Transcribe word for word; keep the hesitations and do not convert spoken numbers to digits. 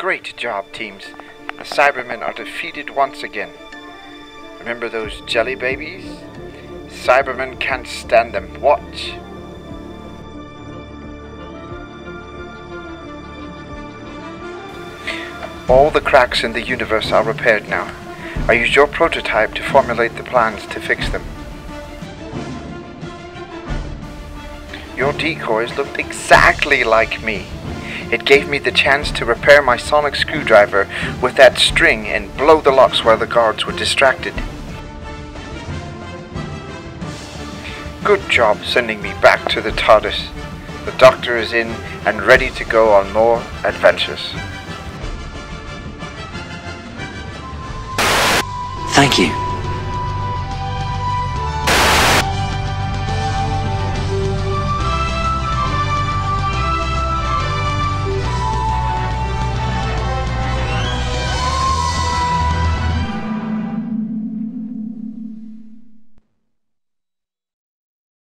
Great job, teams. The Cybermen are defeated once again. Remember those jelly babies? Cybermen can't stand them. Watch. All the cracks in the universe are repaired now. I used your prototype to formulate the plans to fix them. Your decoys looked exactly like me. It gave me the chance to repair my sonic screwdriver with that string and blow the locks while the guards were distracted. Good job sending me back to the TARDIS. The Doctor is in and ready to go on more adventures. Thank you.